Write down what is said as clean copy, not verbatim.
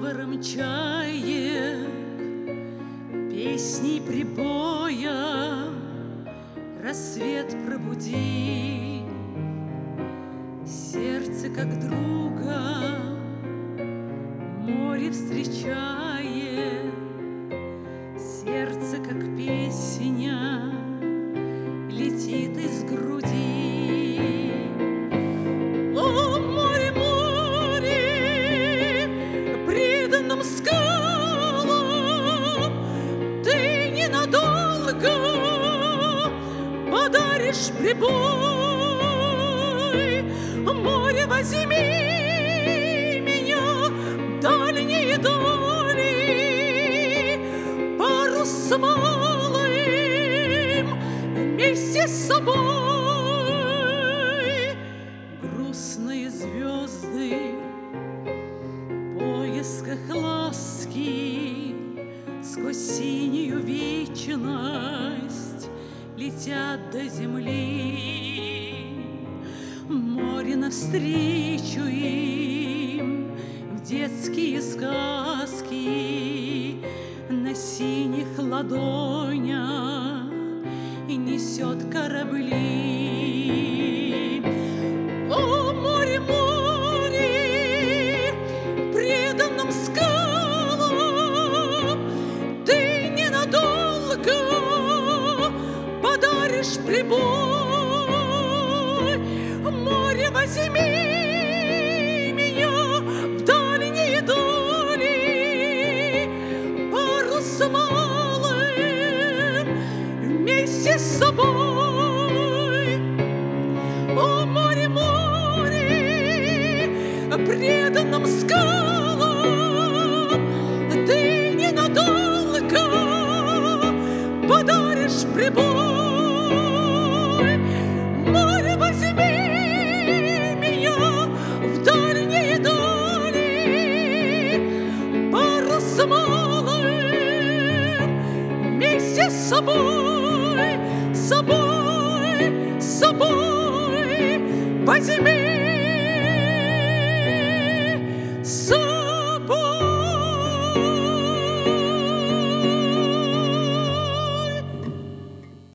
говором чаек, песней прибоя рассвет пробуди. Сердце как друга море встречает, сердце как песня летит из груди. О, море, море, преданным скалам ты ненадолго подаришь прибой. Море, возьми меня в дальние дали, парус малым вместе с собой. Грустные звезды в поисках ласки сквозь синюю вечность летят до земли. Море навстречу им в детские сказки на синих ладонях и несет корабли. О, море, море, преданным скалам ты ненадолго подаришь прибой. Море, возьми меня в дальние дали, парус малым вместе с собой. О, море, море, преданным скалам ты ненадолго подаришь прибой. Море, возьми вместе с собой, собой, собой возьми.